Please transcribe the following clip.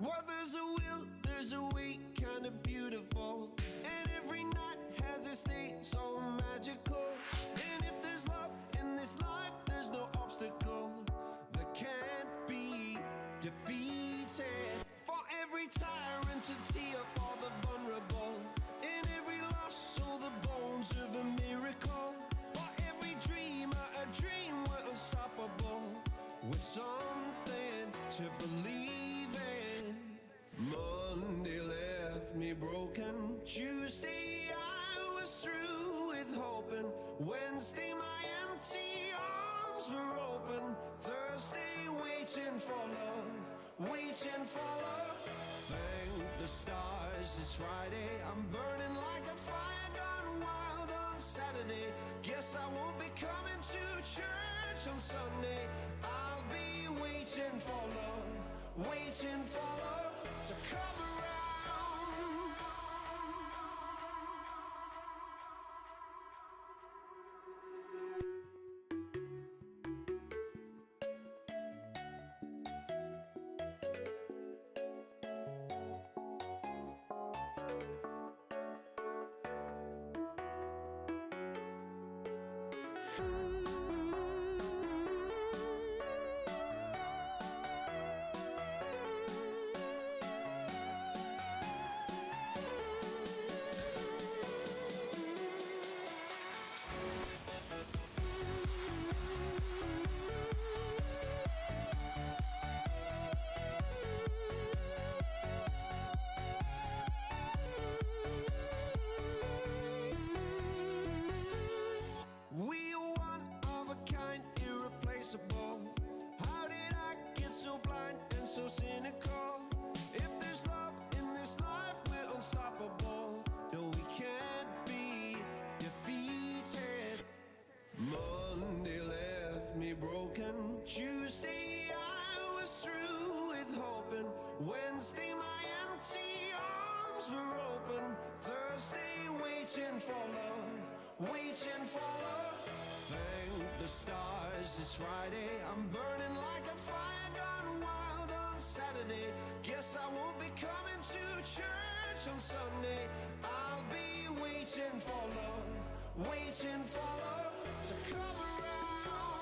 Well, there's a will, there's a way, kinda beautiful. And every night has its day so magical. And if there's love in this life, there's no obstacle that can't be defeated. For every tyrant to tear for the vulnerable. In every loss, so the bones of a miracle. For every dreamer, a dream we're unstoppable. With something to believe in. Monday left me broken. Tuesday I was through with hoping. Wednesday my empty arms were open. Thursday waiting for love, waiting for love. Thank the stars it's Friday. I'm burning like a fire gone wild on Saturday. Guess I won't be coming to church on Sunday. I'll be waiting for love, waiting for love to come around. We are one of a kind, irreplaceable. How did I get so blind and so cynical? If there's love in this life, we're unstoppable. No, we can't be defeated. Monday left me broken. Tuesday I was through with hoping. Wednesday my empty arms were open. Thursday waiting for love, waiting for love. Thank the stars it's Friday. I'm burning like a fire gone wild on Saturday. Guess I won't be coming to church on Sunday. I'll be waiting for love, waiting for love to come around.